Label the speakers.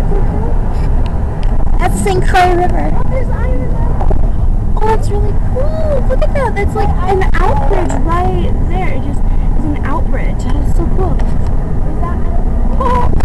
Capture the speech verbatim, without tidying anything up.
Speaker 1: That's the Saint Croix River.
Speaker 2: Oh, there's Iron Mountain.
Speaker 1: Oh, that's really cool. Look at that. That's like an outbridge right there. It just is an outbridge. That is so cool.
Speaker 2: Is that?
Speaker 1: Oh.